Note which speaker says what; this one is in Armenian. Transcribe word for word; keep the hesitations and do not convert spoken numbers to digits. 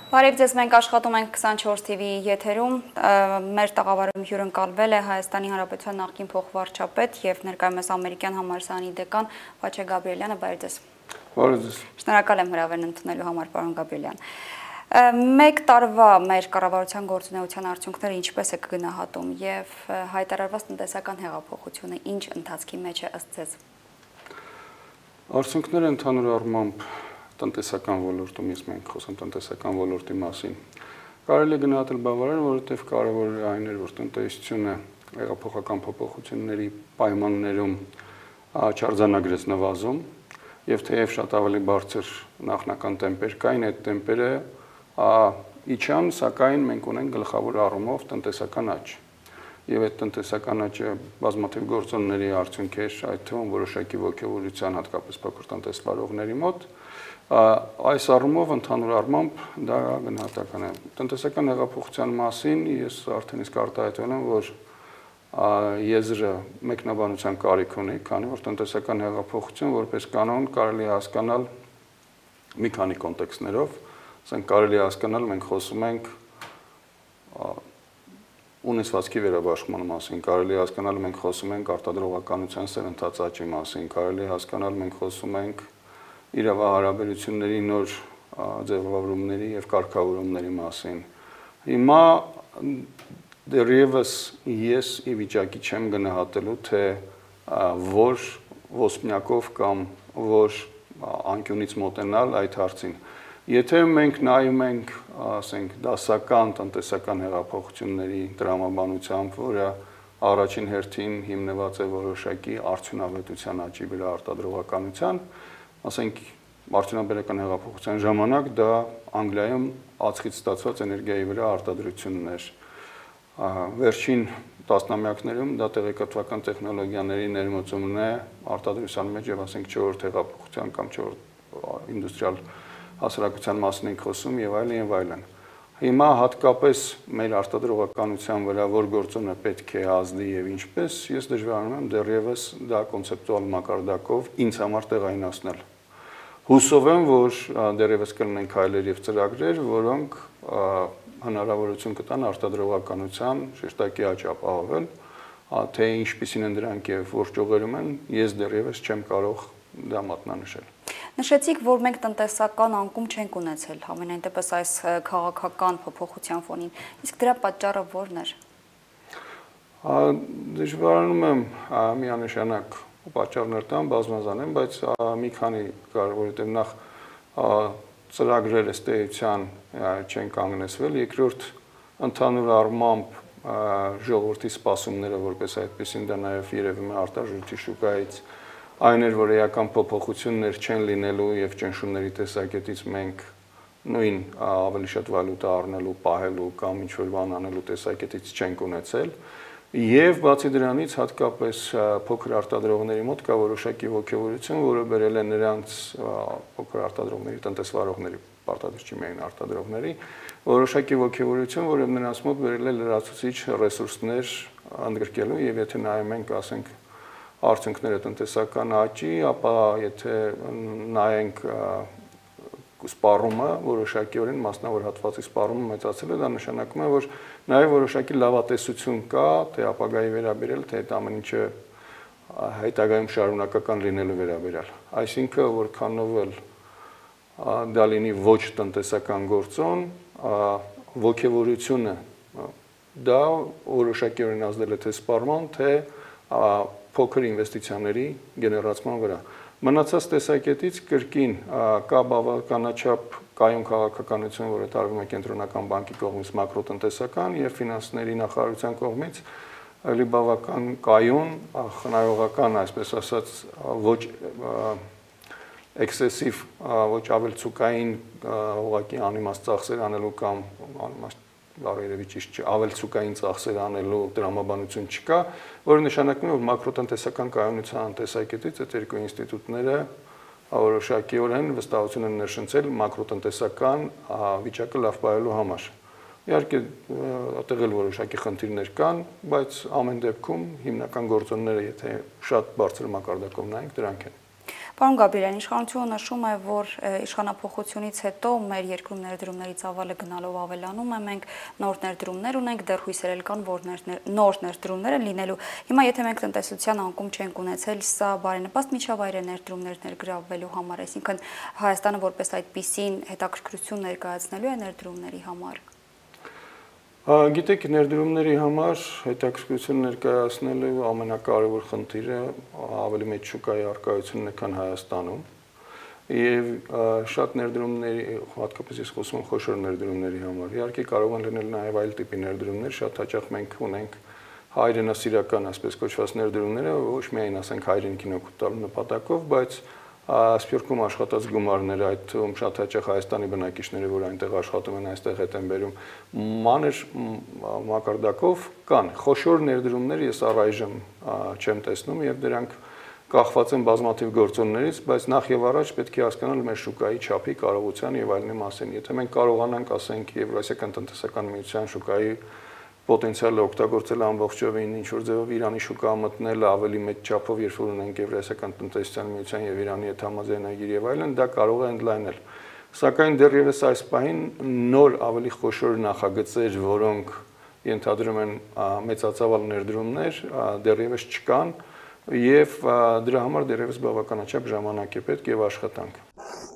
Speaker 1: Բարև ձեզ, մենք աշխատում ենք քսանչորս թիվի եթերում, մեր տաղավարում հյուրընկալվել է Հայաստանի Հանրապետության նախկին փոխվարչապետ և ներկայումս ամերիկյան համալսարանի դեկան Վաչե Գաբրիելյանը, բարև ձեզ։
Speaker 2: Բարև ձեզ։
Speaker 1: Շնորհակալ եմ հրավերն ընդունելու համար, պարոն Գաբրիելյան։ Մեկ տարվա մեր կառավարության գործունեության արդյունքները ինչպես է կգնահատում և հայտարարված տնտեսական հեղափոխությունը ինչ ընթացքի մեջ է ըստ ձեզ։
Speaker 2: Արդյունքները ընդհանուր առմամբ տնտեսական ոլորտում, ես մենք խոսում տնտեսական ոլորտի մասին, կարելի է գնահատել բավարար, որովհետև կարևոր այն էր, որ տնտեսությունը հեղափոխական փոփոխությունների պայմաններում չարձանագրեց նվազում, եւ թեև շատ ավելի բարձր նախնական տեմպեր կային, այդ տեմպերը իջան, սակայն մենք ունենք գլխավոր առումով տնտեսական աճ։ Եվ այդ տնտեսական աճը բազմաթիվ գործոնների արդյունք էր, այդ թվում որոշակի ոգևորության, հատկապես փոքր տնտեսվարողների մոտ, այս առումով ընդհանուր առմամբ դա գնահատական է։ Տնտեսական հեղափոխության մասին ես արդեն իսկ արտահայտվել եմ, որ եզրը մեկնաբանության կարիք ունի, քանի որ տնտեսական հեղափոխություն որպես կանոն կարելի է հասկանալ մի քանի կոնտեքստներով, ասենք կարելի է հասկանալ, մենք խոսում ենք ունեցվածքի վերաբաշխման մասին, կարելի է հասկանալ, մենք խոսում ենք արտադրողականության սերընթաց աճի մասին, կարելի է հասկանալ, մենք խոսում ենք իրավահարաբերությունների նոր ձևավորումների եւ կարգավորումների մասին։ Հիմա դեռևս ես ի վիճակի չեմ գնահատելու, թե որ ոսպնյակով կամ որ անկյունից մոտենալ այդ հարցին։ Եթե մենք նայում ենք, ասենք, դասական տնտեսական հեղափոխությունների տրամաբանությամբ, որը առաջին հերթին հիմնված է որոշակի արդյունավետության աճի վրա արտադրողականության, ասենք, արդյունաբերական հեղափոխության ժամանակ դա Անգլիայում ածխից ստացված էներգիայի վրա արտադրությունն էր։ Վերջին տասնամյակներում դա տեղեկատվական տեխնոլոգիաների ներմուծումն է արտադրության մեջ եւ ասենք չորրորդ հեղափոխության կամ չորրորդ ինդուստրիալ հասարակության մասին ենք խոսում եւ այլն եւ այլն։ Հիմա հատկապես մեր արտադրողականության վրա որ գործոնը պետք է ազդի եւ ինչպես, ես դժվարանում եմ դեռևս դա կոնցեպտուալ մակարդակով ինձ համար տեղայնացնել։ Հուսով եմ, որ դեռևս կլինեն քայլեր եւ ծրագրեր, որոնք հնարավորություն կտան արտադրողականության շեշտակի աճ ապահովել, թե ինչպիսին են դրանք եւ որ ճյուղերում են, ես դեռևս չեմ կարող դա մատնանշել։
Speaker 1: Նշեցիք, որ մենք տնտեսական անկում չենք ունեցել, համենայն դեպս այս քաղաքական փոփոխության ֆոնին, իսկ դրա պատճառը ո՞րն էր։
Speaker 2: Դժվարանում եմ միանշանակ պատճառներ տամ, բազմազան են, բայց մի քանի կար, որովհետեւ նախ ծրագրերը ստեյության չեն կանգնեցվել, երկրորդ ընդհանուր առմամբ ժողովրդի սպասումները որպես այդպեսին դա նաև երևում է արտարժույթի շուկայից այն էր, որ էական փոփոխություններ չեն լինելու եւ ճնշումների տեսակետից մենք նույն ավելի շատ վալյուտա առնելու, պահելու կամ ինչ-որ բան անելու տեսակետից չենք ունեցել եւ բացի դրանից հատկապես փոքր արտադրողների մոտ կա որոշակի ոգևորություն, որը բերել է նրանց փոքր արտադրողների, տնտեսվարողների, պարտադիր չի միայն արտադրողների, որոշակի ոգևորություն, որը նրանց մոտ բերել է լրացուցիչ ռեսուրսներ ընդգրկելու եւ եթե նայում ենք, ասենք, արդյունքները տնտեսական աճի, ապա եթե նայենք սպառումը որոշակիորեն մասնավոր հատվածի սպառումը մեծացել է, դա նշանակում է, որ նաև որոշակի լավատեսություն կա, թե ապագայի վերաբերյալ, թե այդ ամեն ինչը հետագայում շարունակական լինելու վերաբերյալ։ Այսինքն, որքանով էլ դա լինի ոչ տնտեսական գործոն, ոգևորությունը դա որոշակիորեն ազդել է թե սպառման, թե փոքր ինվեստիցիաների գեներացման վրա։ Մնացած տեսակետից կրկին կա բավականաչափ կայուն քաղաքականություն, որը տարվում է կենտրոնական բանկի կողմից մակրոտնտեսական եւ ֆինանսների նախարարության կողմից ելի բավական կայուն, խնայողական, այսպես ասած, ոչ էքսեսիվ, ոչ ավելցուկային ուղղակի անիմաստ ծախսեր անելու կամ անիմաստ Բարերևի ճիշտ չէ, ավելցուկային ծախսեր անելու դրամաբանություն չկա, որը նշանակում է, որ մակրոտնտեսական կայունության տեսակետից այդ երկու ինստիտուտները որոշակիորեն վստահություն են ներշնչել մակրոտնտեսական վիճակը լավ պահելու համար։ Իհարկե, այդտեղ էլ որոշակի խնդիրներ կան, բայց ամեն դեպքում հիմնական գործոնները, եթե շատ բարձր մակարդակով նայենք, դրանք են։
Speaker 1: Պարոն Գաբրիելյան, իշխանությունը նշում է, որ իշխանափոխությունից հետո մեր երկրում ներդրումների ծավալը գնալով ավելանում է, մենք նոր ներդրումներ ունենք, դեռ հույսեր էլ կան, որ նոր ներդրումներ են լինելու։ Հիմա եթե մենք տնտեսության անկում չենք ունեցել, սա բարենպաստ միջավայր է ներդրումներ ներգրավվելու համար, այսինքն Հայաստանը որպես այդպիսին հետաքրքրություն ներկայացնելու է ներդրումների համար։
Speaker 2: Գիտեք, ներդրումների համար հետաքրքրություն ներկայացնելու ամենակարևոր խնդիրը ավելի մեծ շուկայի առկայությունն է, քան Հայաստանում, եւ շատ ներդրումների, հատկապես ես խոսում եմ խոշոր ներդրումների համար, իհարկե կարող են լինել նաեւ այլ տիպի ներդրումներ, շատ հաճախ մենք ունենք հայրենասիրական, այսպես կոչված ներդրումները, ոչ միայն ասենք հայրենիքին օգուտ տալու նպատակով, բայց Սփյուռքում աշխատած գումարները, այդ թվում շատ հաճախ Հայաստանի բնակիչները, որ այնտեղ աշխատում են, այստեղ հետ են բերում, մանր մակարդակով կան խոշոր ներդրումներ, ես առայժմ չեմ տեսնում եւ դրանք կախված են բազմաթիվ գործոններից, բայց նախ եւ առաջ պետք է հասկանալ մեր շուկայի չափի, կարողության եւ այլնի մասին։ Եթե մենք կարողանանք, ասենք, Եվրասիական տնտեսական միության շուկայի պոտենցիալը օգտագործել ամբողջովին ինչ որ ձևով Իրանի շուկա մտնել ավելի մեծ չափով, երբ որ ունենք Եվրասիական տնտեսության միության եւ Իրանի հետ համաձայնագիր եւ այլն, դա կարող է ընդլայնել։ Սակայն դեռևս այս պահին նոր ավելի խոշոր նախագծեր, որոնք ենթադրում են մեծածավալ ներդրումներ, դեռևս չկան եւ դրա համար դեռևս բավականաչափ ժամանակ է պետք եւ աշխատանք։